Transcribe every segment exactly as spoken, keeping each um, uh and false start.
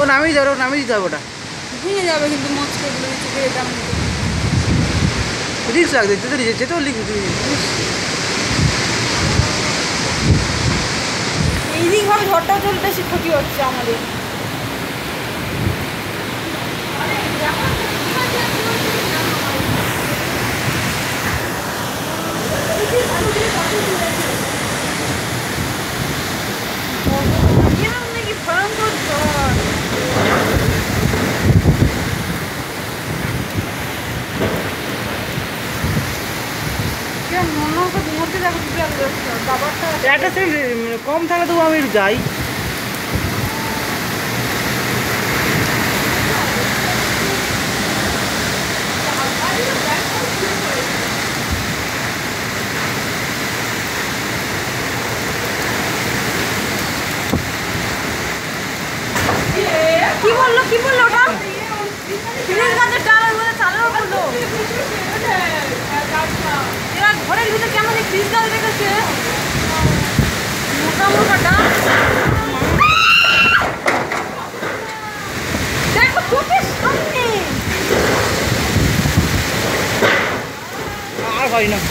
নামিয়ে যাবে, নামিয়ে দিতে হবে, ওটা ভেঙে যাবে কিন্তু মচকে রিক্স লাগবে, যেতে যেতেও লিখ। এই দিকভাবে ঝড়টাও চলতে বেশি ক্ষতি হচ্ছে আমাদের। নাকি ভয়ঙ্কর ঝড়। একটা কম থাকলে তবু আমি যাই। কি বললো কি বললো ওটা? গাছের ডাল চালেও বললো এরা ঘরের ভিতরে কেমন ফ্রিজ গাছ রেখেছে, মোটা মোটা ডাল। দেখো চোখের সামনে। আর হয় না,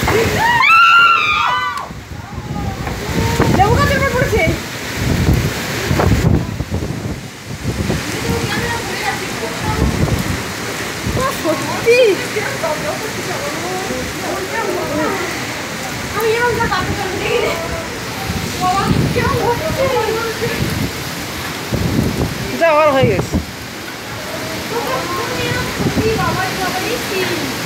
লেবু গাছের উপর পড়েছে। সত্যি আমি এরকম যাওয়ার হয়ে গেছে। বাবা বাবা